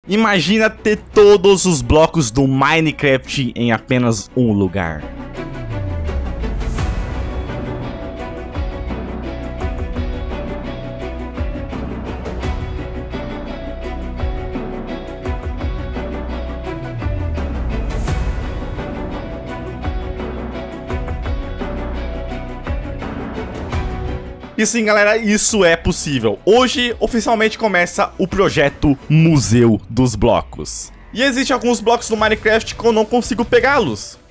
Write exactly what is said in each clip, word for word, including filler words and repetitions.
Imagina ter todos os blocos do Minecraft em apenas um lugar. E sim, galera, isso é possível. Hoje, oficialmente, começa o projeto Museu dos Blocos. E existem alguns blocos no Minecraft que eu não consigo pegá-los.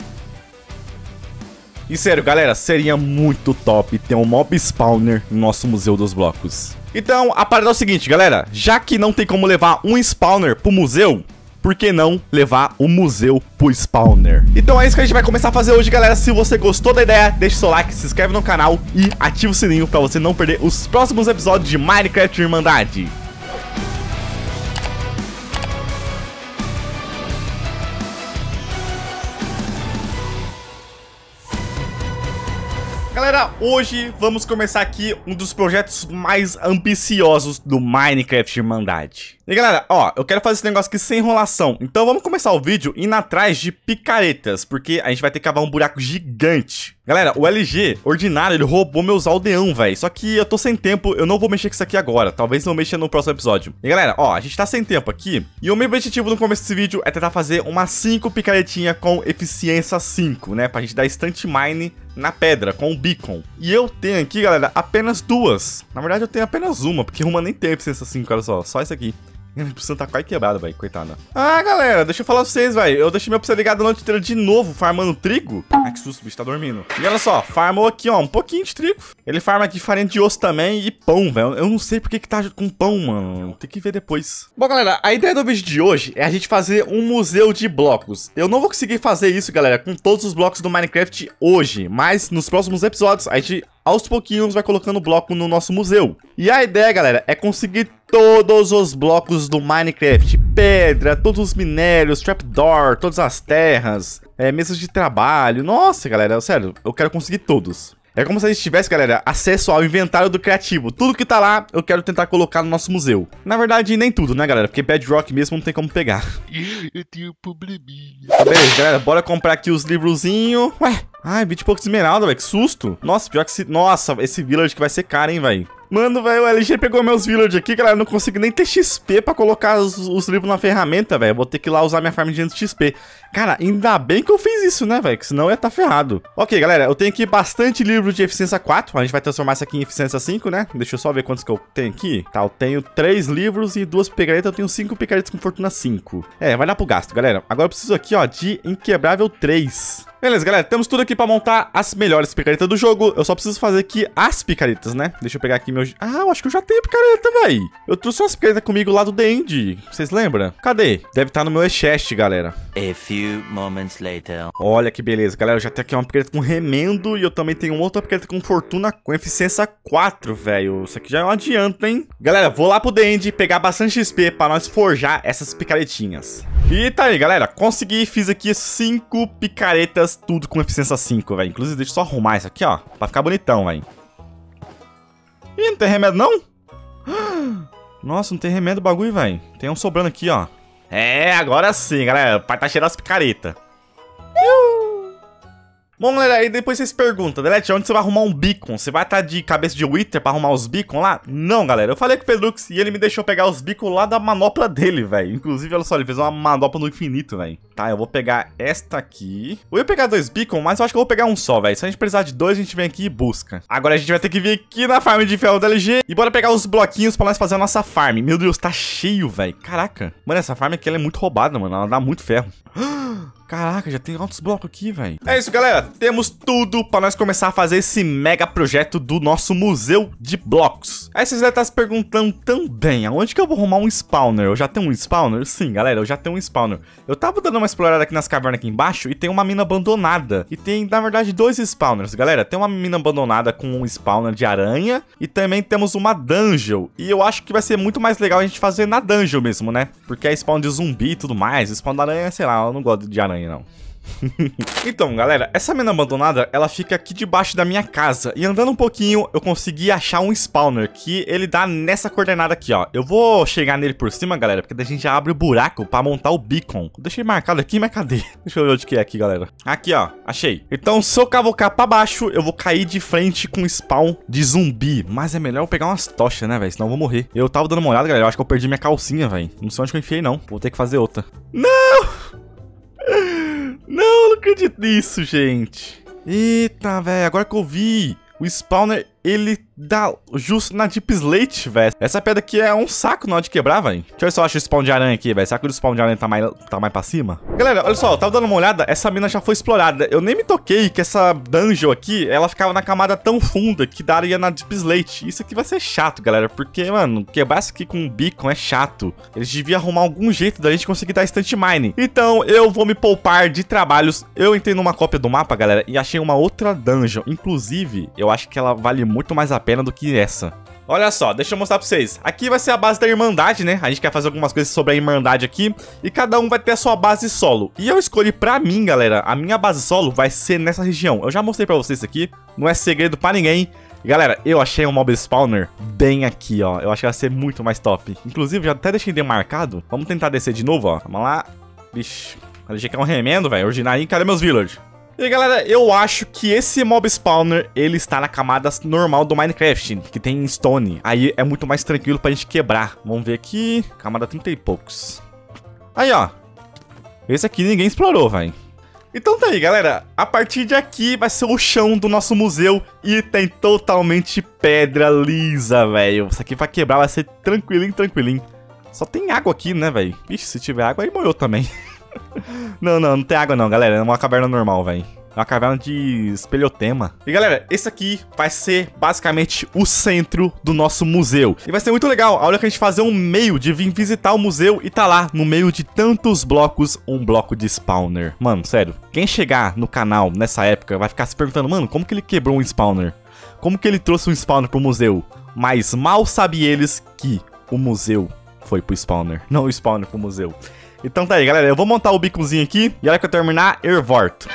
E sério, galera, seria muito top ter um mob spawner no nosso Museu dos Blocos. Então, a parada é o seguinte, galera. Já que não tem como levar um spawner pro museu, por que não levar o museu pro spawner? Então é isso que a gente vai começar a fazer hoje, galera. Se você gostou da ideia, deixa o seu like, se inscreve no canal e ativa o sininho pra você não perder os próximos episódios de Minecraft Irmandade. Galera, hoje vamos começar aqui um dos projetos mais ambiciosos do Minecraft Irmandade. E galera, ó, eu quero fazer esse negócio aqui sem enrolação. Então vamos começar o vídeo indo atrás de picaretas, porque a gente vai ter que cavar um buraco gigante. Galera, o L G ordinário, ele roubou meus aldeão, velho. Só que eu tô sem tempo, eu não vou mexer com isso aqui agora. Talvez eu mexa no próximo episódio. E galera, ó, a gente tá sem tempo aqui. E o meu objetivo no começo desse vídeo é tentar fazer umas cinco picaretinhas com eficiência cinco, né? Pra gente dar instant mine na pedra, com o beacon. E eu tenho aqui, galera, apenas duas. Na verdade, eu tenho apenas uma, porque uma nem tem eficiência cinco, olha só. Só isso aqui. Minha opção tá quase quebrada, velho, coitada. Ah, galera, deixa eu falar pra vocês, velho. Eu deixei minha opção ligada a noite inteira de novo, farmando trigo. Ai, que susto, o bicho tá dormindo. E olha só, farmou aqui, ó, um pouquinho de trigo. Ele farma aqui farinha de osso também e pão, velho. Eu não sei por que que tá com pão, mano. Tem que ver depois. Bom, galera, a ideia do vídeo de hoje é a gente fazer um museu de blocos. Eu não vou conseguir fazer isso, galera, com todos os blocos do Minecraft hoje. Mas nos próximos episódios, a gente, aos pouquinhos, vai colocando bloco no nosso museu. E a ideia, galera, é conseguir todos os blocos do Minecraft. Pedra, todos os minérios, trapdoor, todas as terras, é, mesas de trabalho. Nossa, galera, sério, eu quero conseguir todos. É como se a gente tivesse, galera, acesso ao inventário do criativo. Tudo que tá lá, eu quero tentar colocar no nosso museu. Na verdade, nem tudo, né, galera? Porque Bedrock mesmo não tem como pegar. Eu tenho um probleminha. Tá beleza, galera, bora comprar aqui os livrozinhos. Ué, ai, vinte e poucos esmeralda, velho, que susto. Nossa, pior que esse... Nossa, esse village que vai ser caro, hein, velho. Mano, velho, o L G pegou meus village aqui, galera. Eu não consigo nem ter X P pra colocar os, os livros na ferramenta, velho. Vou ter que ir lá usar minha farm de X P. Cara, ainda bem que eu fiz isso, né, velho? Que senão eu ia tá ferrado. Ok, galera, eu tenho aqui bastante livro de eficiência quatro. A gente vai transformar isso aqui em eficiência cinco, né? Deixa eu só ver quantos que eu tenho aqui. Tá, eu tenho três livros e duas picaretas. Eu tenho cinco picaretas com fortuna cinco. É, vai dar pro gasto, galera. Agora eu preciso aqui, ó, de inquebrável três. Beleza, galera, temos tudo aqui pra montar as melhores picaretas do jogo. Eu só preciso fazer aqui as picaretas, né? Deixa eu pegar aqui meu... Ah, eu acho que eu já tenho picareta, velho. Eu trouxe umas picaretas comigo lá do The End. Vocês lembram? Cadê? Deve estar no meu chest, galera. A few moments later. Olha que beleza, galera. Eu já tenho aqui uma picareta com remendo e eu também tenho outra picareta com fortuna com eficiência quatro, velho. Isso aqui já é um adianto, hein? Galera, vou lá pro The End pegar bastante X P pra nós forjar essas picaretinhas. E tá aí, galera. Consegui, fiz aqui cinco picaretas, tudo com eficiência cinco, velho. Inclusive, deixa eu só arrumar isso aqui, ó, pra ficar bonitão, velho. Ih, não tem remédio, não? Nossa, não tem remédio o bagulho, velho. Tem um sobrando aqui, ó. É, agora sim, galera. O pai tá cheirando as picaretas. Bom, galera, aí depois vocês perguntam, Delete, onde você vai arrumar um beacon? Você vai estar de cabeça de Wither pra arrumar os beacon lá? Não, galera, eu falei com o Pedrux e ele me deixou pegar os beacon lá da manopla dele, velho. Inclusive, olha só, ele fez uma manopla no infinito, velho. Tá, eu vou pegar esta aqui. Eu ia pegar dois beacon, mas eu acho que eu vou pegar um só, velho. Se a gente precisar de dois, a gente vem aqui e busca. Agora a gente vai ter que vir aqui na farm de ferro da L G e bora pegar os bloquinhos pra nós fazer a nossa farm. Meu Deus, tá cheio, velho. Caraca. Mano, essa farm aqui ela é muito roubada, mano. Ela dá muito ferro. Caraca, já tem altos blocos aqui, velho. É isso, galera. Temos tudo pra nós começar a fazer esse mega projeto do nosso museu de blocos. Aí vocês devem estar se perguntando também, aonde que eu vou arrumar um spawner? Eu já tenho um spawner? Sim, galera, eu já tenho um spawner. Eu tava dando uma explorada aqui nas cavernas aqui embaixo e tem uma mina abandonada. E tem, na verdade, dois spawners, galera. Tem uma mina abandonada com um spawner de aranha e também temos uma dungeon. E eu acho que vai ser muito mais legal a gente fazer na dungeon mesmo, né? Porque é spawn de zumbi e tudo mais. Spawn da aranha, sei lá, eu não gosto de aranha, não. Então, galera, essa mina abandonada, ela fica aqui debaixo da minha casa. E andando um pouquinho, eu consegui achar um spawner que ele dá nessa coordenada aqui, ó. Eu vou chegar nele por cima, galera, porque daí a gente já abre o buraco pra montar o beacon. Deixei marcado aqui, mas cadê? Deixa eu ver onde que é aqui, galera. Aqui, ó, achei. Então, se eu cavocar pra baixo, eu vou cair de frente com spawn de zumbi. Mas é melhor eu pegar umas tochas, né, velho? Senão eu vou morrer. Eu tava dando uma olhada, galera, eu acho que eu perdi minha calcinha, velho. Não sei onde que eu enfiei, não. Vou ter que fazer outra. Não! Não, não acredito nisso, gente. Eita, velho, agora que eu vi, o spawner, ele dá justo na Deep Slate, velho. Essa pedra aqui é um saco na hora de quebrar, velho. Deixa eu ver se eu acho o spawn de aranha aqui, velho. Será que o spawn de aranha tá mais, tá mais pra cima? Galera, olha só, eu tava dando uma olhada, essa mina já foi explorada. Eu nem me toquei que essa dungeon aqui, ela ficava na camada tão funda que daria na Deep Slate. Isso aqui vai ser chato, galera, porque, mano, quebrar isso aqui com um beacon é chato. Eles deviam arrumar algum jeito da gente conseguir dar instant mine. Então, eu vou me poupar de trabalhos. Eu entrei numa cópia do mapa, galera, e achei uma outra dungeon. Inclusive, eu acho que ela vale muito mais a pena do que essa. Olha só, deixa eu mostrar pra vocês. Aqui vai ser a base da Irmandade, né? A gente quer fazer algumas coisas sobre a Irmandade aqui. E cada um vai ter a sua base solo. E eu escolhi pra mim, galera, a minha base solo vai ser nessa região. Eu já mostrei pra vocês aqui. Não é segredo pra ninguém. E, galera, eu achei um mob spawner bem aqui, ó. Eu acho que vai ser muito mais top. Inclusive, já até deixei demarcado. Vamos tentar descer de novo, ó. Vamos lá. Vixe. Eu deixei que é um remendo, velho. Ordinário. Cadê meus villagers? E aí, galera, eu acho que esse mob spawner, ele está na camada normal do Minecraft, que tem stone. Aí é muito mais tranquilo pra gente quebrar. Vamos ver aqui, camada trinta e poucos. Aí, ó. Esse aqui ninguém explorou, velho. Então tá aí, galera. A partir de aqui vai ser o chão do nosso museu e tem totalmente pedra lisa, velho. Isso aqui pra quebrar vai ser tranquilinho, tranquilinho. Só tem água aqui, né, velho? Ixi, se tiver água aí molhou também. Não, não, não tem água não, galera. É uma caverna normal, velho. É uma caverna de espelhotema. E, galera, esse aqui vai ser basicamente o centro do nosso museu. E vai ser muito legal a hora que a gente fazer um meio de vir visitar o museu e tá lá, no meio de tantos blocos, um bloco de spawner. Mano, sério, quem chegar no canal nessa época vai ficar se perguntando, mano, como que ele quebrou um spawner? Como que ele trouxe um spawner pro museu? Mas mal sabe eles que o museu foi pro spawner, não o spawner pro museu. Então tá aí, galera, eu vou montar o bicozinho aqui e a hora que eu terminar, eu volto.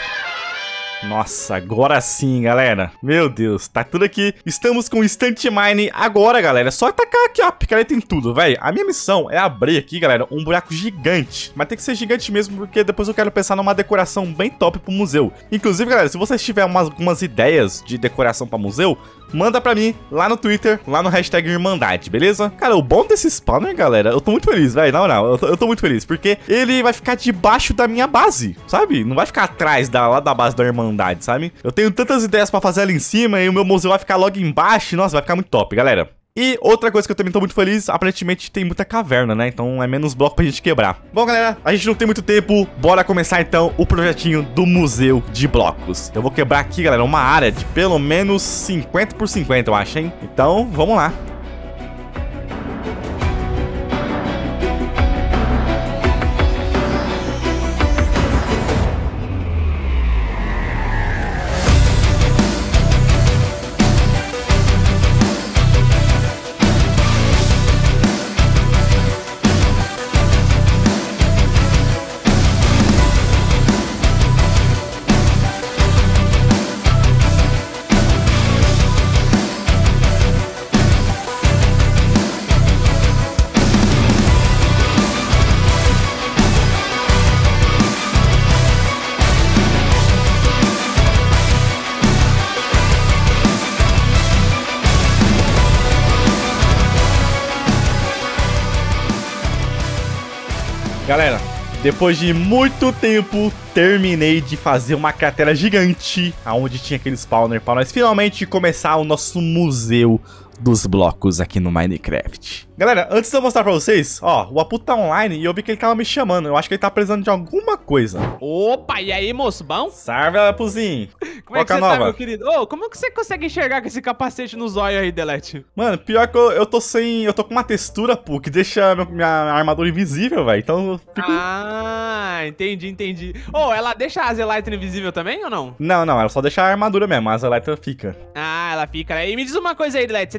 Nossa, agora sim, galera. Meu Deus, tá tudo aqui. Estamos com Instant Mine agora, galera. É só tacar aqui, ó, picareta em tudo, velho. A minha missão é abrir aqui, galera, um buraco gigante. Mas tem que ser gigante mesmo, porque depois eu quero pensar numa decoração bem top pro museu. Inclusive, galera, se vocês tiverem umas, algumas ideias de decoração pra museu, manda pra mim lá no Twitter, lá no hashtag Irmandade, beleza? Cara, o bom desse spawner, galera, eu tô muito feliz, velho. Não, não, eu tô, eu tô muito feliz, porque ele vai ficar debaixo da minha base, sabe? Não vai ficar atrás da, lá da base da Irmandade, sabe? Eu tenho tantas ideias pra fazer ali em cima e o meu museu vai ficar logo embaixo. Nossa, vai ficar muito top, galera. E outra coisa que eu também tô muito feliz, aparentemente tem muita caverna, né? Então é menos bloco pra gente quebrar. Bom, galera, a gente não tem muito tempo. Bora começar, então, o projetinho do Museu de Blocos. Eu vou quebrar aqui, galera, uma área de pelo menos cinquenta por cinquenta, eu acho, hein? Então, vamos lá. Galera, depois de muito tempo, terminei de fazer uma cratera gigante aonde tinha aquele spawner para nós finalmente começar o nosso museu dos blocos aqui no Minecraft. Galera, antes de eu mostrar pra vocês, ó, o Apu tá online e eu vi que ele tava me chamando. Eu acho que ele tá precisando de alguma coisa. Opa, e aí, moço, bom? Salve, Apuzinho. Como é que você tá, meu querido? Ô, como que você consegue enxergar com esse capacete nos olhos aí, Delete? Mano, pior que eu, eu tô sem... Eu tô com uma textura, pô, que deixa minha, minha armadura invisível, velho. Então eu fico... Ah, entendi, entendi. Ô, ela deixa a Zelytra invisível também ou não? Não, não, ela só deixa a armadura mesmo, a Zelytra fica. Ah, ela fica, né? E me diz uma coisa aí, Delete, você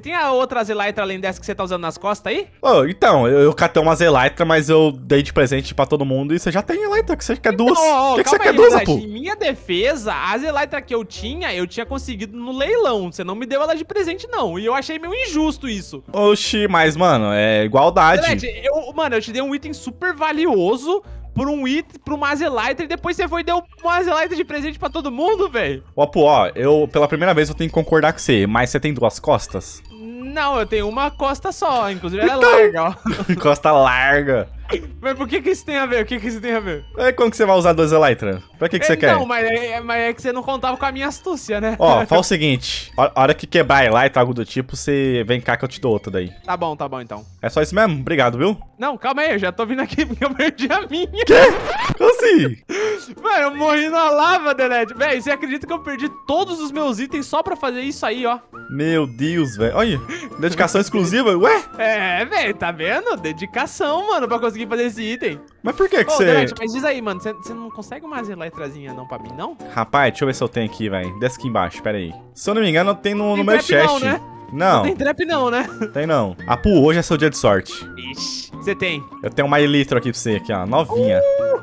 tem a outra Elytra além dessa que você tá usando nas costas aí? Ô, então, eu, eu catei umas Elytra, mas eu dei de presente pra todo mundo e você já tem Elytra, que você quer duas. Então, O que, que você calma quer aí, duas, Delete. pô? Em minha defesa, as Elytra que eu tinha, eu tinha conseguido no leilão. Você não me deu ela de presente, não. E eu achei meio injusto isso. Oxi, mas, mano, é igualdade. Delete, eu, mano, eu te dei um item super valioso por um item, por uma Elytra, e depois você foi e deu uma Elytra de presente pra todo mundo, velho. Ó, pô, ó, eu, pela primeira vez eu tenho que concordar com você, mas você tem duas costas? Não, eu tenho uma costa só, inclusive ela Então. é larga, ó. Costa larga. Mas por que que isso tem a ver? O que que isso tem a ver? É, como que você vai usar duas Elytra? Pra que que você É, quer? Não, mas é, mas é que você não contava com a minha astúcia, né? Ó, fala o seguinte, a a hora que quebrar a Elytra, algo do tipo, você vem cá que eu te dou outra daí. Tá bom, tá bom então. É só isso mesmo? Obrigado, viu? Não, calma aí, eu já tô vindo aqui porque eu perdi a minha. Como assim? Mano, eu morri na lava, Delete. Véi, você acredita que eu perdi todos os meus itens só pra fazer isso aí, ó? Meu Deus, velho. Olha, dedicação exclusiva. Ué? É, velho, tá vendo? Dedicação, mano, pra conseguir fazer esse item. Mas por que que Ô, você... Delete, mas diz aí, mano, você você não consegue uma Elytrazinha não pra mim, não? Rapaz, deixa eu ver se eu tenho aqui, velho. Desce aqui embaixo, pera aí. Se eu não me engano, tem no, no Tem meu trap não, chest. né? Não, Não tem trap não, né? tem não. Apu, hoje é seu dia de sorte. Ixi, você tem. Eu tenho uma Elytra aqui pra você, aqui, ó, novinha.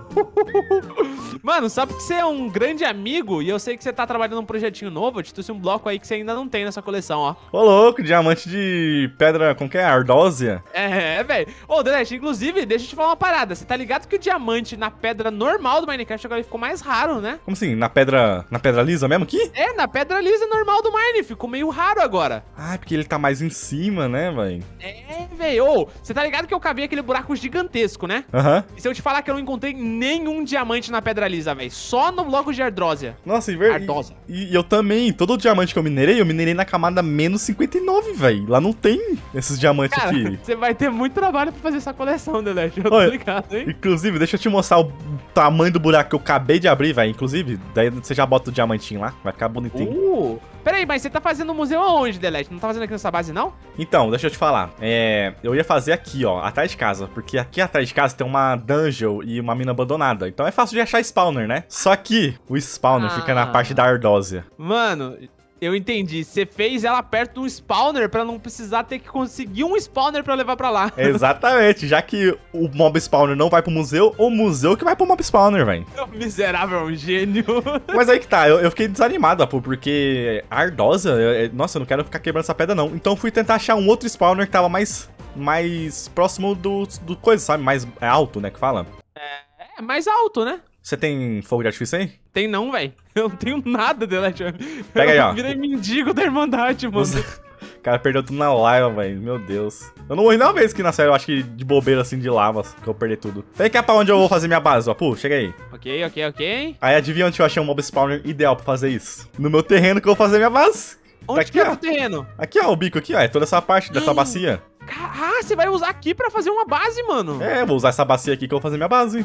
Mano, só porque você é um grande amigo e eu sei que você tá trabalhando num projetinho novo, eu te trouxe um bloco aí que você ainda não tem nessa coleção, ó. Ô, louco, diamante de pedra, como que é? Ardósia? É, velho. Ô, Delete, inclusive, deixa eu te falar uma parada. Você tá ligado que o diamante na pedra normal do Minecraft agora ficou mais raro, né? Como assim? Na pedra, na pedra lisa mesmo aqui? É, na pedra lisa normal do Mine, ficou meio raro agora. Ah, porque ele tá mais em cima, né, velho? É, velho. Ô, você tá ligado que eu cavei aquele buraco gigantesco, né? Aham. E se eu te falar que eu não encontrei nenhum diamante na pedra lisa, velho? Só no bloco de Ardósia. Nossa, e, ver... Ardosa. e, e eu também, todo o diamante que eu minerei, eu minerei na camada menos cinquenta e nove, velho. Lá não tem esses diamantes Cara, aqui. você vai ter muito trabalho pra fazer essa coleção, Delete. Eu tô Olha, ligado, hein? Inclusive, deixa eu te mostrar o tamanho do buraco que eu acabei de abrir, velho. Inclusive, daí você já bota o diamantinho lá, vai ficar bonitinho. Uh, peraí, mas você tá fazendo o museu aonde, Delete? Não tá fazendo aqui nessa base, não? Então, deixa eu te falar. É, eu ia fazer aqui, ó, atrás de casa. Porque aqui atrás de casa tem uma dungeon e uma mina abandonada. Então é fácil de achar spawner, né? Só que o spawner Ah. fica na parte da Ardósia. Mano, eu entendi. Você fez ela perto de um spawner pra não precisar ter que conseguir um spawner pra levar pra lá. Exatamente, já que o mob spawner não vai pro museu, o museu que vai pro mob spawner, velho. Miserável gênio. Mas aí que tá, eu, eu fiquei desanimado, pô, porque a Ardósia, eu- eu- nossa, eu não quero ficar quebrando essa pedra, não. Então fui tentar achar um outro spawner que tava mais, mais próximo do, do coisa, sabe? Mais é alto, né, que fala. É mais alto, né? Você tem fogo de artifício aí? Tem não, velho. Eu não tenho nada, Delete. Pega aí, ó. Eu virei mendigo da Irmandade, mano. O cara perdeu tudo na lava, velho. Meu Deus. Eu não morri nenhuma vez aqui na série, eu acho que de bobeira assim de lava, que eu perdi tudo. Vem cá pra onde eu vou fazer minha base, ó. Pô, chega aí. Ok, ok, ok. Aí adivinha onde eu achei um mob spawner ideal pra fazer isso? No meu terreno que eu vou fazer minha base. Onde Aqui, que é ó. o terreno? Aqui, ó, o bico aqui, ó. É toda essa parte dessa Ih. bacia. Ah, você vai usar aqui pra fazer uma base, mano. É, vou usar essa bacia aqui que eu vou fazer minha base.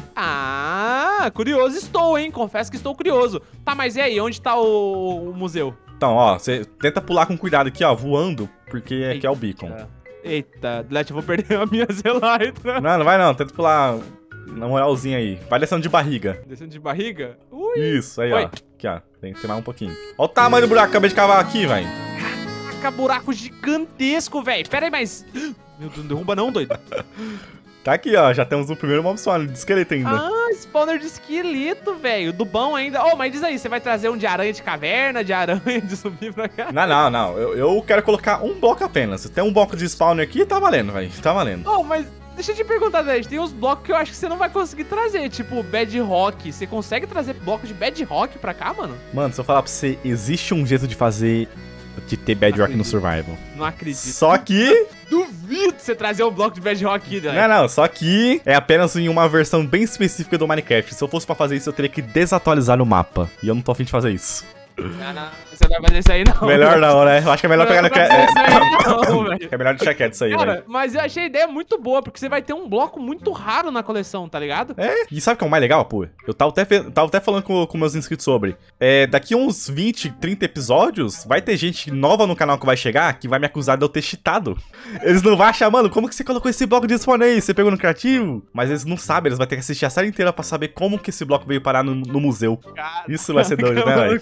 Ah, curioso estou, hein? Confesso que estou curioso. Tá, mas e aí? Onde tá o, o museu? Então, ó, você tenta pular com cuidado aqui, ó, voando, porque aqui é o beacon. Eita, Delete, eu vou perder a minha Elytra. Não, não vai não, tenta pular na moralzinha aí. Vai descendo de barriga. Descendo de barriga? Ui. Isso, aí, Oi. ó. Aqui, ó. Tem que ter mais um pouquinho. Ó o tamanho do buraco que eu acabei de cavar aqui, velho. Caraca, buraco gigantesco, velho. Pera aí, mas... Meu Deus, não derruba não, doido. Tá aqui, ó. Já temos o primeiro mob spawn de esqueleto ainda. Ah, spawner de esqueleto, velho. Do bom ainda. Oh, mas diz aí, você vai trazer um de aranha de caverna, de aranha de zumbi pra cá? Não, não, não. Eu, eu quero colocar um bloco apenas. Se tem um bloco de spawner aqui, tá valendo, velho. Tá valendo. Oh, mas... Deixa eu te perguntar, Delete, tem uns blocos que eu acho que você não vai conseguir trazer, tipo Bedrock. Você consegue trazer bloco de Bedrock pra cá, mano? Mano, se eu falar pra você, existe um jeito de fazer... De ter bedrock no survival. Não acredito. Só que... Duvido você trazer um bloco de Bedrock aqui, Delete. Não, não, só que é apenas em uma versão bem específica do Minecraft. Se eu fosse pra fazer isso, eu teria que desatualizar o mapa. E eu não tô afim de fazer isso. Não, não, você não vai fazer isso aí, não. Melhor não, né? Eu acho que é melhor Não pegar no... vai fazer isso aí, não, velho. É melhor deixar quieto isso aí, Cara, velho. mas eu achei a ideia muito boa, porque você vai ter um bloco muito raro na coleção, tá ligado? É, e sabe o que é o mais legal, pô? Eu tava até, fe- tava até falando com, com meus inscritos sobre. É, daqui uns vinte, trinta episódios, vai ter gente nova no canal que vai chegar que vai me acusar de eu ter cheatado. Eles não vão achar, mano, como que você colocou esse bloco de spawn aí? Você pegou no criativo? Mas eles não sabem, eles vão ter que assistir a série inteira pra saber como que esse bloco veio parar no, no museu. Cara, Isso vai ser doido, né, velho? O cara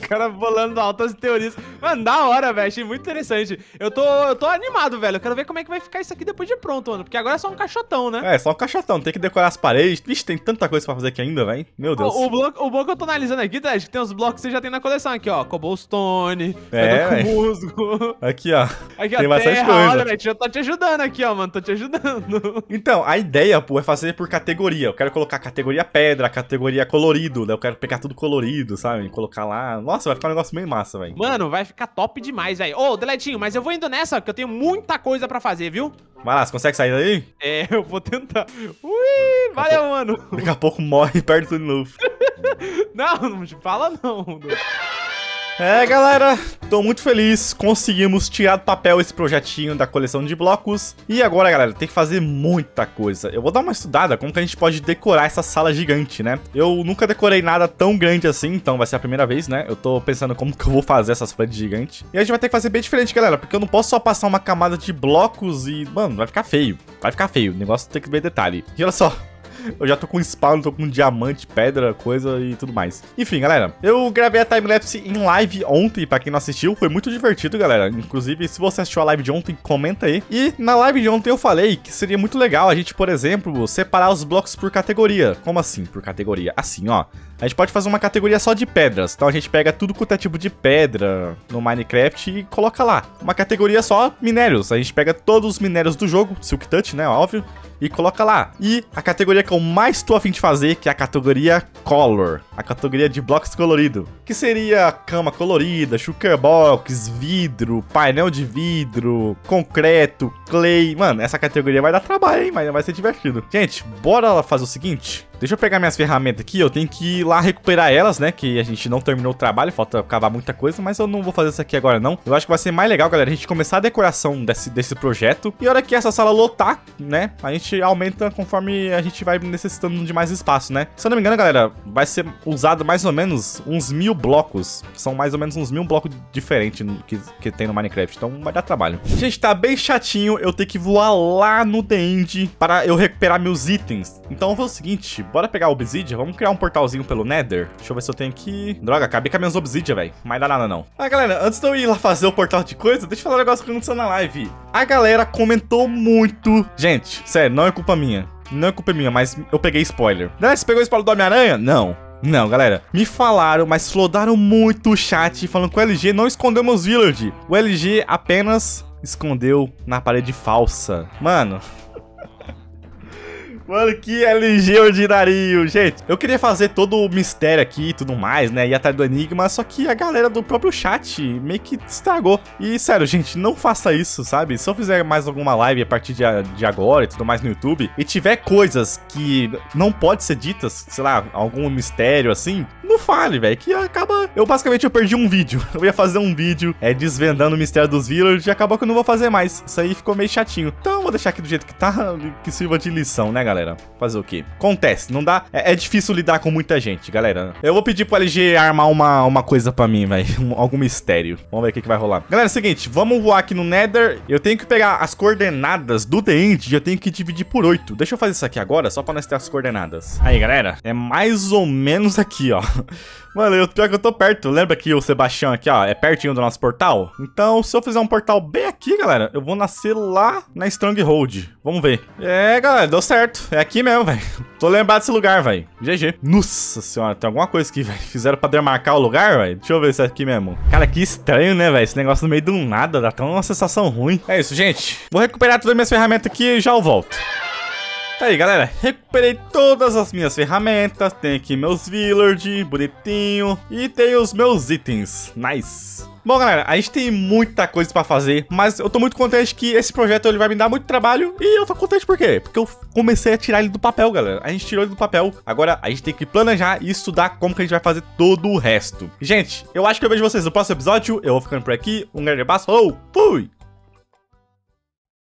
bolando altas teorias. Mano, da hora, velho. Achei muito interessante. Eu tô, eu tô animado, velho. Eu quero ver como é que vai ficar isso aqui depois de pronto, mano. Porque agora é só um caixotão, né? É, só um caixotão. Tem que decorar as paredes. Vixe, tem tanta coisa pra fazer aqui ainda, velho. Meu Deus. O, o, bloco, o bloco que eu tô analisando aqui, Dred, que tem uns blocos que você já tem na coleção aqui, ó. Cobblestone, é, musgo. Aqui, ó. Aqui, tem ó, bastante terra, coisa. olha, velho. Já tô te ajudando aqui, ó, mano. Tô te ajudando. Então, a ideia, pô, é fazer por categoria. Eu quero colocar categoria pedra, categoria colorido. Daí eu quero pegar tudo colorido, sabe? Colocar lá. Nossa, vai ficar um negócio meio massa, velho. Mano, vai ficar top demais, velho. Ô, Deletinho, mas eu vou indo nessa, que eu tenho muita coisa pra fazer, viu? Vai lá, você consegue sair daí? É, eu vou tentar. Ui, valeu, mano. Daqui a pouco morre e perde tudo de novo. Não, não fala não. É, galera, tô muito feliz, conseguimos tirar do papel esse projetinho da coleção de blocos. E agora, galera, tem que fazer muita coisa. Eu vou dar uma estudada como que a gente pode decorar essa sala gigante, né? Eu nunca decorei nada tão grande assim, então vai ser a primeira vez, né? Eu tô pensando como que eu vou fazer essas paredes gigantes. E a gente vai ter que fazer bem diferente, galera, porque eu não posso só passar uma camada de blocos e, mano, vai ficar feio. Vai ficar feio, o negócio tem que ver detalhe. E olha só. Eu já tô com spawn, tô com diamante, pedra, coisa e tudo mais. Enfim, galera, eu gravei a timelapse em live ontem, pra quem não assistiu. Foi muito divertido, galera. Inclusive, se você assistiu a live de ontem, comenta aí. E na live de ontem eu falei que seria muito legal a gente, por exemplo, separar os blocos por categoria. Como assim, por categoria? Assim, ó. A gente pode fazer uma categoria só de pedras. Então a gente pega tudo quanto é tipo de pedra no Minecraft e coloca lá. Uma categoria só minérios. A gente pega todos os minérios do jogo, Silk Touch, né, óbvio, e coloca lá. E a categoria que eu mais tô a fim de fazer, que é a categoria Color. A categoria de blocos colorido. Que seria cama colorida, sugar box, vidro, painel de vidro, concreto, clay. Mano, essa categoria vai dar trabalho, hein? Mas vai ser divertido. Gente, bora fazer o seguinte. Deixa eu pegar minhas ferramentas aqui, eu tenho que ir lá recuperar elas, né, que a gente não terminou o trabalho, falta cavar muita coisa, mas eu não vou fazer isso aqui agora não. Eu acho que vai ser mais legal, galera, a gente começar a decoração desse, desse projeto, e a hora que essa sala lotar, né, a gente aumenta conforme a gente vai necessitando de mais espaço, né. Se eu não me engano, galera, vai ser usado mais ou menos uns mil blocos, são mais ou menos uns mil blocos diferentes que, que tem no Minecraft, então vai dar trabalho. Gente, tá bem chatinho eu ter que voar lá no The End para eu recuperar meus itens, então eu vou fazer o seguinte. Bora pegar a Obsidian, vamos criar um portalzinho pelo Nether. Deixa eu ver se eu tenho aqui... Droga, acabei com as minhas Obsidian, velho. Mas dá nada não. Ah, galera, antes de eu ir lá fazer o portal de coisa, deixa eu falar um negócio que aconteceu na live. A galera comentou muito. Gente, sério, não é culpa minha. Não é culpa minha, mas eu peguei spoiler. Você pegou o spoiler do Homem-Aranha? Não. Não, galera, me falaram, mas flodaram muito o chat falando que o L G não escondeu meus village. O L G apenas escondeu na parede falsa. Mano... Mano, que L G ordinário, gente. Eu queria fazer todo o mistério aqui e tudo mais, né? Ir atrás do enigma, só que a galera do próprio chat meio que estragou. E, sério, gente, não faça isso, sabe? Se eu fizer mais alguma live a partir de, de agora e tudo mais no YouTube, e tiver coisas que não pode ser ditas, sei lá, algum mistério assim, não fale, velho, que acaba... Eu, basicamente, eu perdi um vídeo. Eu ia fazer um vídeo é, desvendando o mistério dos villagers e acabou que eu não vou fazer mais. Isso aí ficou meio chatinho. Então, eu vou deixar aqui do jeito que tá, que sirva de lição, né, galera? Galera, fazer o quê? Acontece, não dá... É, é difícil lidar com muita gente, galera. Eu vou pedir pro L G armar uma, uma coisa pra mim, velho. Um, algum mistério. Vamos ver o que, que vai rolar. Galera, é o seguinte, vamos voar aqui no Nether. Eu tenho que pegar as coordenadas do The End e eu tenho que dividir por oito. Deixa eu fazer isso aqui agora, só pra nós ter as coordenadas. Aí, galera, é mais ou menos aqui, ó. Mano, eu, pior que eu tô perto. Lembra que o Sebastião aqui, ó, é pertinho do nosso portal? Então, se eu fizer um portal bem aqui, galera, eu vou nascer lá na Stronghold. Vamos ver. É, galera, deu certo. É aqui mesmo, velho. Tô lembrado desse lugar, velho. G G. Nossa senhora, tem alguma coisa aqui, velho. Fizeram pra demarcar o lugar, velho. Deixa eu ver se é aqui mesmo. Cara, que estranho, né, velho? Esse negócio no meio do nada. Dá até uma sensação ruim. É isso, gente. Vou recuperar todas as minhas ferramentas aqui e já eu volto. Tá aí, galera, recuperei todas as minhas ferramentas, tem aqui meus village, bonitinho, e tem os meus itens, nice. Bom, galera, a gente tem muita coisa pra fazer, mas eu tô muito contente que esse projeto ele vai me dar muito trabalho, e eu tô contente por quê? Porque eu comecei a tirar ele do papel, galera, a gente tirou ele do papel, agora a gente tem que planejar e estudar como que a gente vai fazer todo o resto. Gente, eu acho que eu vejo vocês no próximo episódio, eu vou ficando por aqui, um grande abraço, falou, fui!